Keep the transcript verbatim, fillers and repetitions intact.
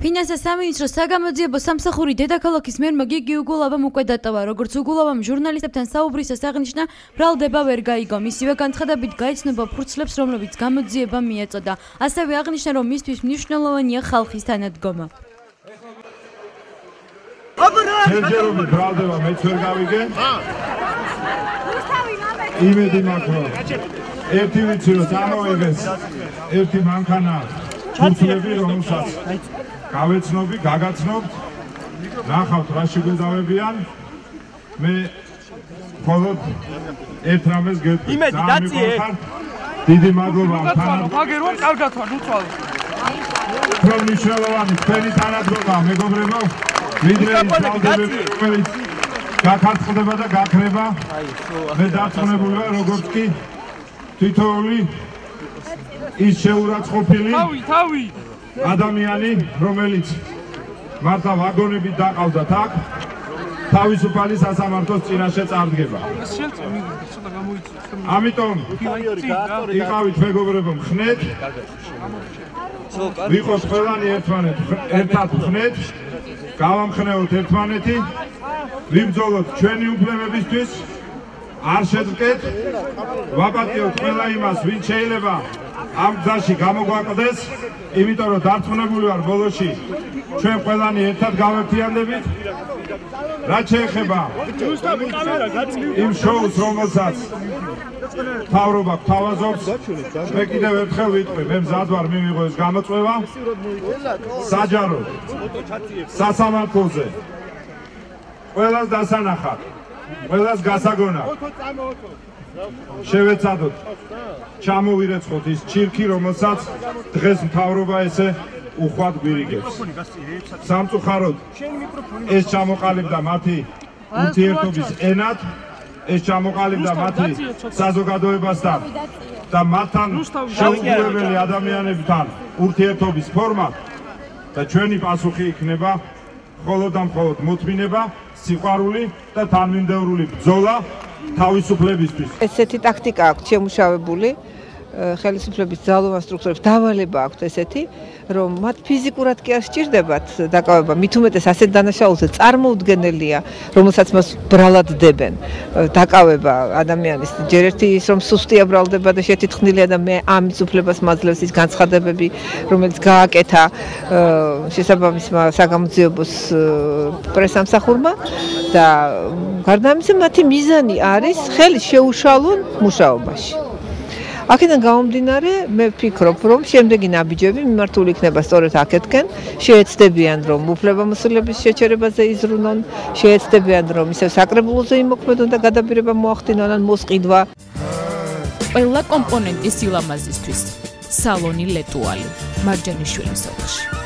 ფინანსთა სამინისტროს საგამოძიებო სამსახური დედაქალაქის მერმა გიგი უგულავამ უკვე დატოვა, როგორც უგულავამ ჟურნალისტებთან საუბრისას აღნიშნა, ბრალდება ვერ გაიგო. მისივე განცხადებით გაიცნობა ფურცლებს, რომლებიც გამოძიება მიეწოდა. ასევე აღნიშნა, რომ მისთვის მნიშვნელოვანია ხალხის თანადგომა. ჯერჯერობით ბრალდება მეც ვერ გავიგე. იმედი მაქვს, რომ ერთი ვიცი რომ წამოიღეს ერთი მანქანა ფურცლები, რომელსაც გავეცნობი, გაგაცნობთ, ნახავთ რა შეგვეძავებიან. მე მხოლოდ ერთ რამეს გეტყვი. იმედი დაწიე. დიდი მადლობა თანადგომას. აგერვა კარგად ვარ, უცვალ. უფრო მნიშვნელოვანი თქვენი თანადგომა, მეგობრებო, ვიდრე ის ვალდებები, რომელიც გაქარწყდება და გაქრება. მე დარწმუნებული ვარ, როგორც კი თითოეული ის შეურაცხყოფილი თავი, თავი. ადამიანი, რომელიც მართლა ვაგონებით დაყავდათ აქ, თავისუფალი სასამართლოს წინაშე წარდგება. ამიტომ იყავით მეგობრებო მხნეთ, ვიყოთ ყველანი ერთად მხნეთ, გავამხნევოთ ერთმანეთი, ვიბრძოლოთ ჩვენი უფლებებისთვის, არ შევდგეთ, ვაპატიოთ ყველა იმას, ვინც შეიძლება ამ გზაში გამოგვაკლდეს, იმიტომ რომ დარწმუნებული ვარ ბოლოში ჩვენ ყველანი ერთად გავერთიანდებით. რაც შეეხება იმ შოუს, რომელსაც მთავრობა გვთავაზობს, მე კიდევ ერთხელ ვიტყვი, მე მზად ვარ მივიღო ეს გამოწვევა საჯაროდ სასამართლოზე ყველას დასანახად, ყველას გასაგონად შევეცადოთ ჩამოვირეცხოთ ის ჩირქი, რომელსაც დღეს მთავრობა ესე უხვად გვირიგებს. სამწუხაროდ ეს ჩამოყალიბდა მათი ურთიერთობის ენად, ეს ჩამოყალიბდა მათი საზოგადოებასთან და მათთან შეუძლებელი ადამიანებთან ურთიერთობის ფორმა და ჩვენი პასუხი იქნება მხოლოდ და მხოლოდ მოთმინება, სიყვარული და თანმიმდევრული ბრძოლა თავისუფლებისთვის. ესეთი ტაქტიკა აქვს შემუშავებული ხელისუფლების ძალოვან სტრუქტურებს, დავალება აქვთ ესეთი, რომ მათ ფიზიკურად კი არ სჭირდებათ დაკავება, მით უმეტეს ასეთ დანაშაულზე წარმოუდგენელია, რომელსაც მას ბრალად დებენ. დაკავება ადამიანის ჯერ ერთი ის რომ სუსტია ბრალდება და შეთითხნილია და მე ამის უფლებას მაძლევს ის განცხადებები, რომელიც გააკეთა შესაბამისმა საგამოძიებოს პრესამსახურმა და გარდა ამისა მათი მიზანი არის ხელის შეუშალონ მუშაობაში. აქედან გამომდინარე, მე ვფიქრობ, რომ შემდეგი ნაბიჯები მიმართული იქნება სწორედ აქეთკენ, შეეცდებიან, რომ უფლებამოსილების შეჩერებაზე იზრუნონ, შეეცდებიან, რომ ისევ საკრებულოზე იმოქმედონ და გადაბირება მოახდინონ ან მოსყიდვა. ყველა კომპონენტის სილამაზისთვის სალონი ლეტუალი, მარჯანიშვილის სოფელში.